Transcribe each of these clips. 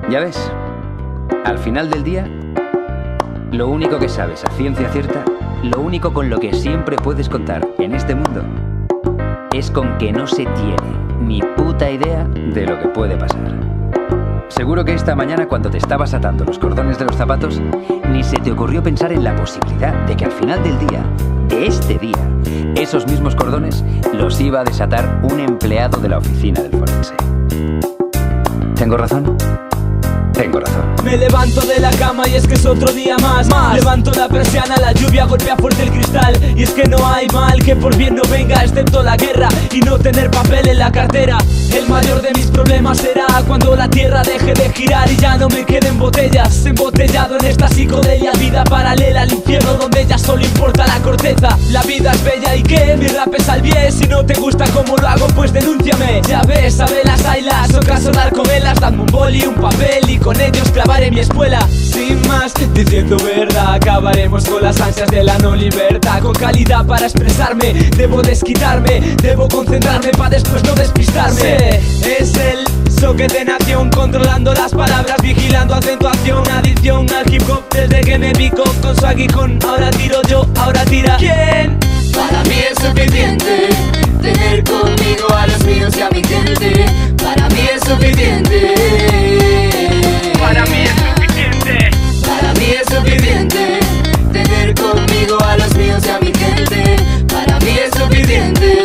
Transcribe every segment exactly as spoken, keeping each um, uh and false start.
Ya ves, al final del día, lo único que sabes a ciencia cierta, lo único con lo que siempre puedes contar en este mundo, es con que no se tiene ni puta idea de lo que puede pasar. Seguro que esta mañana, cuando te estabas atando los cordones de los zapatos, ni se te ocurrió pensar en la posibilidad de que al final del día, de este día, esos mismos cordones los iba a desatar un empleado de la oficina del forense. ¿Tengo razón? Tengo razón. Me levanto de la cama y es que es otro día más, más. Levanto la persiana, la lluvia golpea fuerte el cristal. Y es que no hay mal que por bien no venga, excepto la guerra y no tener papel en la cartera. El mayor de mis problemas será cuando la tierra deje de girar y ya no me queden botellas. Embotellado en esta psicodelia, vida paralela al infierno donde ya solo importa la corteza. La vida es bella y que mi rap es al bien. Si no te gusta como lo hago, pues denúnciame. Ya ves, abelas, ailas, toca sonar con velas. Dame un boli, un papel y con ellos clavaré mi espuela. Sin más, diciendo verdad, acabaremos con las ansias de la no libertad. Con calidad para expresarme, debo desquitarme, debo concentrarme para después no despistarme. Sí, es el socket de nación, controlando las palabras, vigilando acentuación, adicción al hip hop desde que me pico con su aguijón. Ahora tiro yo, ahora tira ¿quién? Para mí es suficiente tener conmigo a los míos y a mi gente. Para mí es suficiente. Para mí es suficiente. Para mí es suficiente tener conmigo a los míos y a mi gente. Para mí es suficiente.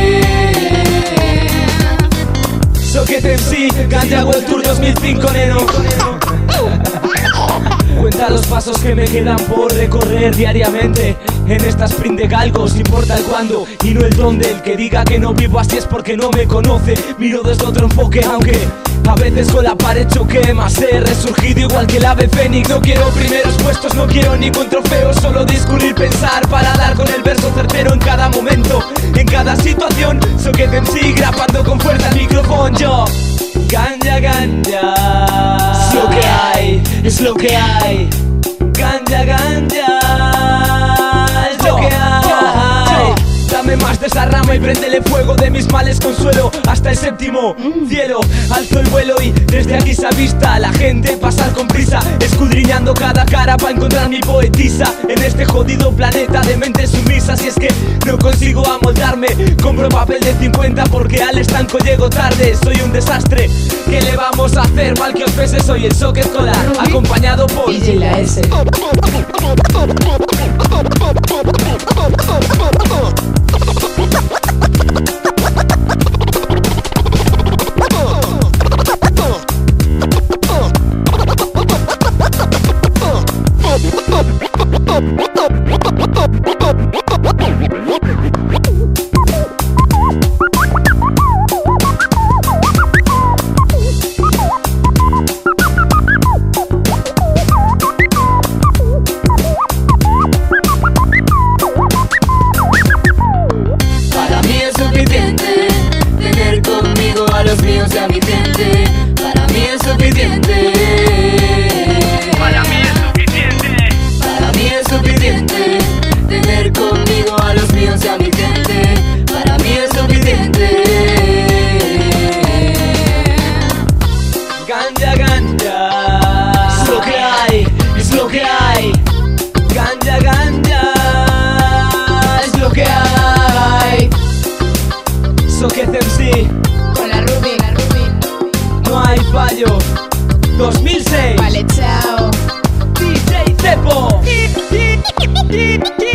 Socket M C, Ganja World Tour dos mil cinco, neno. Cuenta los pasos que me quedan por recorrer diariamente. En esta sprint de galgos importa el cuándo y no el dónde. El que diga que no vivo así es porque no me conoce. Miro desde otro enfoque, aunque a veces con la pared choqué, más he resurgido igual que el ave fénix. No quiero primeros puestos, no quiero ningún trofeo, solo discurrir, pensar para dar con el verso certero en cada momento, en cada situación. Socket M C grapando con fuerza el micrófono. Yo, ganja, ganja, es lo que hay, es lo que hay. Ganja, ganja, es lo que hay. Dame más de esa rama y préndele fuego, de mis males consuelo hasta el séptimo cielo. Alzo el vuelo y desde aquí se avista a la gente pasar con prisa, escudriñando cada cara para encontrar mi poetisa. En este jodido planeta de mentes sumisas, y es que no consigo amoldarme. Compro papel de cincuenta porque al estanco llego tarde. Soy un desastre, ¿qué le vamos a hacer? Mal que os pese, soy el Socket Cola, acompañado por D J La S. Para mí es suficiente tener conmigo a los míos y a mi gente. Para mí es suficiente. Para mí es suficiente. Para mí es suficiente tener conmigo a los míos y a mi gente. Para mí es suficiente. Ganja, ganja, es lo que hay, es lo que hay. Ganja, ganja, es lo que hay. Socket M C, Con la Ruby, la Ruby. no hay fallo. dos mil seis, Vale, chao. D J Cepo.